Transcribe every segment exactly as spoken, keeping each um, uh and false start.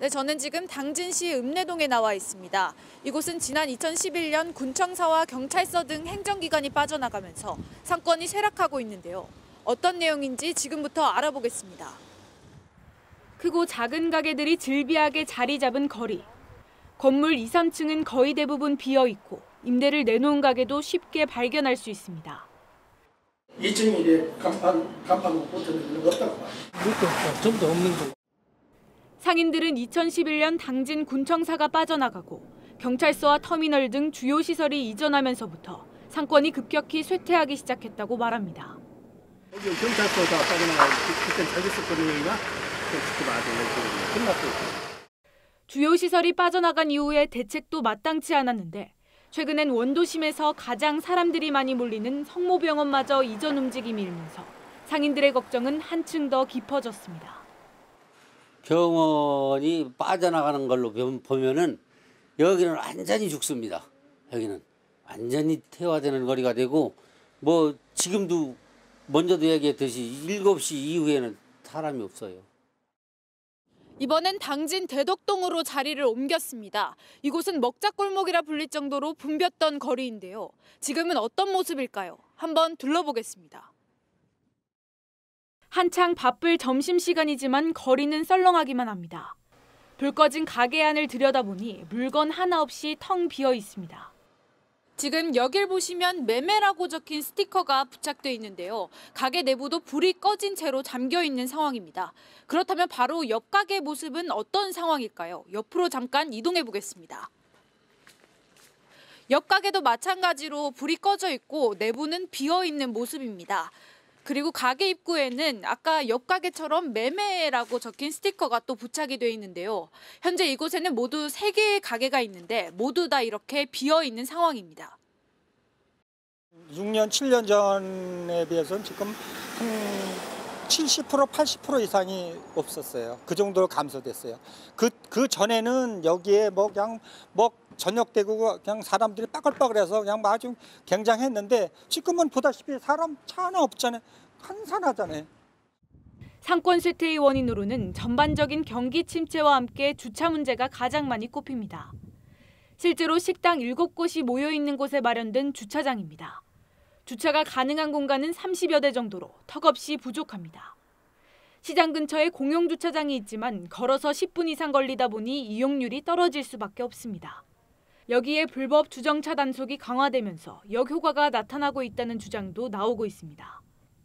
네, 저는 지금 당진시 읍내동에 나와 있습니다. 이곳은 지난 이천십일 년 군청사와 경찰서 등 행정기관이 빠져나가면서 상권이 쇠락하고 있는데요. 어떤 내용인지 지금부터 알아보겠습니다. 크고 작은 가게들이 즐비하게 자리 잡은 거리. 건물 이, 삼 층은 거의 대부분 비어 있고 임대를 내놓은 가게도 쉽게 발견할 수 있습니다. 이 층이 이제 간판, 간판 붙어있는 거 없다고 봐요. 그것도 없고 전부 다 없는 거. 상인들은 이천십일 년 당진 군청사가 빠져나가고 경찰서와 터미널 등 주요 시설이 이전하면서부터 상권이 급격히 쇠퇴하기 시작했다고 말합니다. 여기 경찰서가 빠져나가고 그때 잘 됐었거든요. 그때 맞아. 끝났어요. 주요 시설이 빠져나간 이후에 대책도 마땅치 않았는데 최근엔 원도심에서 가장 사람들이 많이 몰리는 성모병원마저 이전 움직임이 일면서 상인들의 걱정은 한층 더 깊어졌습니다. 병원이 빠져나가는 걸로 보면은 여기는 완전히 죽습니다. 여기는 완전히 퇴화되는 거리가 되고 뭐 지금도 먼저도 얘기했듯이 일곱 시 이후에는 사람이 없어요. 이번엔 당진 대덕동으로 자리를 옮겼습니다. 이곳은 먹자골목이라 불릴 정도로 붐볐던 거리인데요. 지금은 어떤 모습일까요? 한번 둘러보겠습니다. 한창 바쁠 점심시간이지만 거리는 썰렁하기만 합니다. 불 꺼진 가게 안을 들여다보니 물건 하나 없이 텅 비어 있습니다. 지금 여길 보시면 매매라고 적힌 스티커가 부착돼 있는데요. 가게 내부도 불이 꺼진 채로 잠겨 있는 상황입니다. 그렇다면 바로 옆 가게 모습은 어떤 상황일까요? 옆으로 잠깐 이동해 보겠습니다. 옆 가게도 마찬가지로 불이 꺼져 있고 내부는 비어 있는 모습입니다. 그리고 가게 입구에는 아까 옆 가게처럼 매매라고 적힌 스티커가 또 부착이 돼 있는데요. 현재 이곳에는 모두 세 개의 가게가 있는데 모두 다 이렇게 비어 있는 상황입니다. 육 년, 칠 년 전에 비해서는 지금 한 칠십 퍼센트, 팔십 퍼센트 이상이 없었어요. 그 정도로 감소됐어요. 그, 그 전에는 여기에 뭐 그냥 뭐 저녁 되고 그냥 사람들이 빠글빠글해서 그냥 아주 굉장했는데 지금은 보다시피 사람 차 하나 없잖아요. 한산하잖아요. 상권 쇠퇴의 원인으로는 전반적인 경기 침체와 함께 주차 문제가 가장 많이 꼽힙니다. 실제로 식당 일곱 곳이 모여 있는 곳에 마련된 주차장입니다. 주차가 가능한 공간은 삼십여 대 정도로 턱없이 부족합니다. 시장 근처에 공용 주차장이 있지만 걸어서 십 분 이상 걸리다 보니 이용률이 떨어질 수밖에 없습니다. 여기에 불법 주정차 단속이 강화되면서 역효과가 나타나고 있다는 주장도 나오고 있습니다.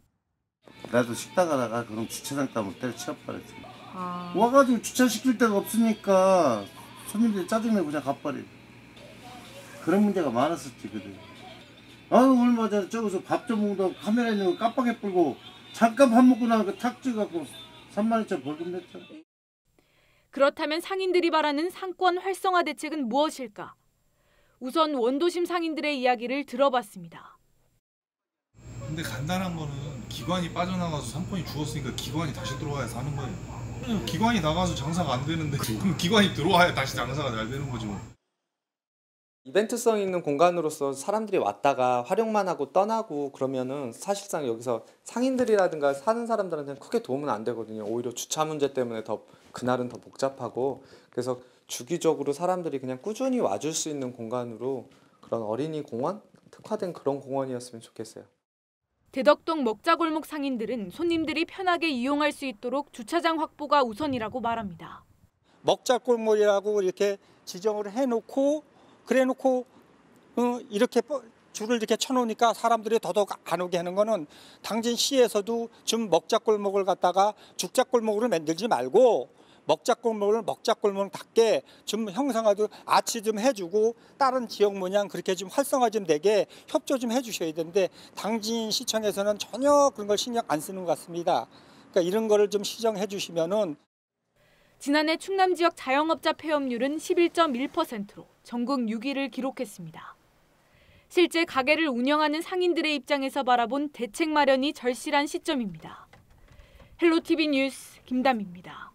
나도 식당 가다가 그런 주차장 때문에 때려치워버렸지. 아... 와가지고 주차시킬 데가 없으니까 손님들이 짜증내고 그냥 가버려. 그런 문제가 많았었지 그때. 아유 얼마 전에 저기서 밥 좀 먹다 카메라 있는 거 깜빡이 불고 잠깐 밥 먹고 나니까 탁 찍어갖고 삼만 원짜리 벌금 냈잖아. 그렇다면 상인들이 바라는 상권 활성화 대책은 무엇일까? 우선 원도심 상인들의 이야기를 들어봤습니다. 근데 간단한 거는 기관이 빠져나가서 상권이 죽었으니까 기관이 다시 들어와야 사는 거예요. 기관이 나가서 장사가 안 되는데 그럼 기관이 들어와야 다시 장사가 잘 되는 거지 뭐. 이벤트성 있는 공간으로서 사람들이 왔다가 활용만 하고 떠나고 그러면은 사실상 여기서 상인들이라든가 사는 사람들한테는 크게 도움은 안 되거든요. 오히려 주차 문제 때문에 더 그날은 더 복잡하고 그래서 주기적으로 사람들이 그냥 꾸준히 와줄 수 있는 공간으로 그런 어린이 공원? 특화된 그런 공원이었으면 좋겠어요. 대덕동 먹자골목 상인들은 손님들이 편하게 이용할 수 있도록 주차장 확보가 우선이라고 말합니다. 먹자골목이라고 이렇게 지정을 해놓고 그래놓고 어, 이렇게 줄을 이렇게 쳐놓으니까 사람들이 더더욱 안 오게 하는 거는 당진시에서도 좀 먹자골목을 갖다가 죽자골목으로 만들지 말고 먹자골목을 먹자골목답게 좀 형성하도 아치 좀 해주고 다른 지역 모양 그렇게 좀 활성화 좀 되게 협조 좀 해주셔야 되는데 당진시청에서는 전혀 그런 걸 신경 안 쓰는 것 같습니다. 그러니까 이런 거를 좀 시정해 주시면은. 지난해 충남 지역 자영업자 폐업률은 십일 점 일 퍼센트로 전국 육 위를 기록했습니다. 실제 가게를 운영하는 상인들의 입장에서 바라본 대책 마련이 절실한 시점입니다. 헬로티비 뉴스 김담입니다.